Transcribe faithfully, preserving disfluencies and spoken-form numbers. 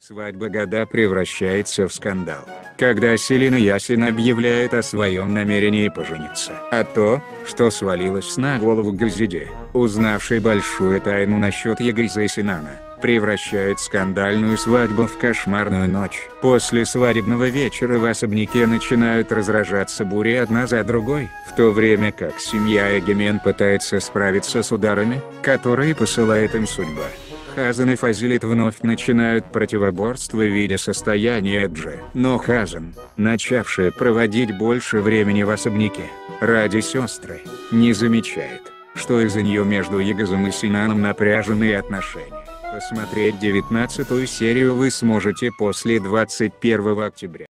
Свадьба года превращается в скандал, когда Селина Ясин объявляет о своем намерении пожениться. А то, что свалилось на голову Газиде, узнавшей большую тайну насчет Егиза и Синана, превращает скандальную свадьбу в кошмарную ночь. После свадебного вечера в особняке начинают разражаться бури одна за другой, в то время как семья Егемен пытается справиться с ударами, которые посылает им судьба. Хазан и Фазилит вновь начинают противоборство, видя состояние Эджи. Но Хазан, начавшая проводить больше времени в особняке, ради сестры, не замечает, что из-за нее между Егизом и Синаном напряженные отношения. Посмотреть девятнадцатую серию вы сможете после двадцать первого октября.